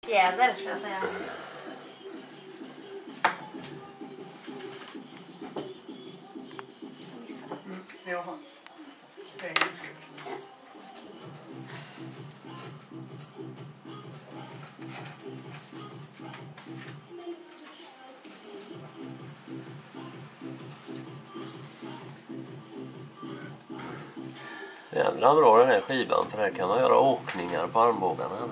Fjäder, ska jag säga. Jaha. Stäng Jävla bra den här skivan, för här kan man göra åkningar på armbågarna.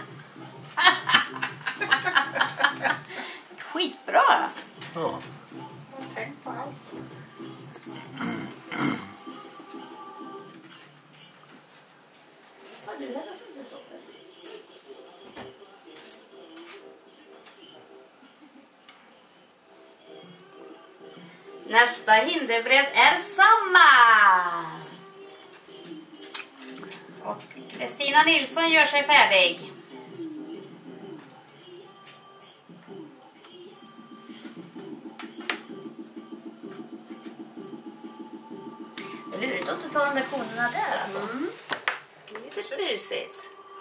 Skitbra! Ja. Tänk på allt. Ja, du lät alltså inte så. Nästa hinderbredd är samma. Och Kristina Nilsson gör sig färdig. Det är lurigt att du tar de där konerna där alltså. Lite busigt.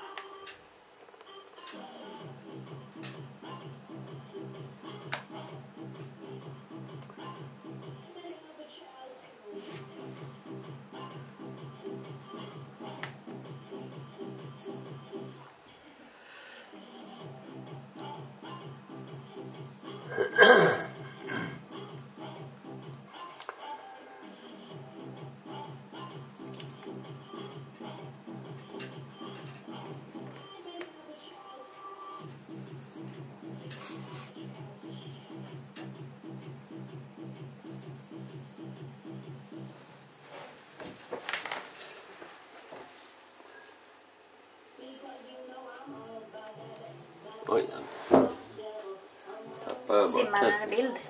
Oj. Tappade jag bort Simmar en hästen. bild.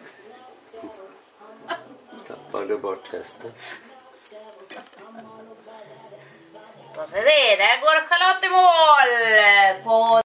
Tappade bort hästen. Då ser vi, där går Charlotte i mål på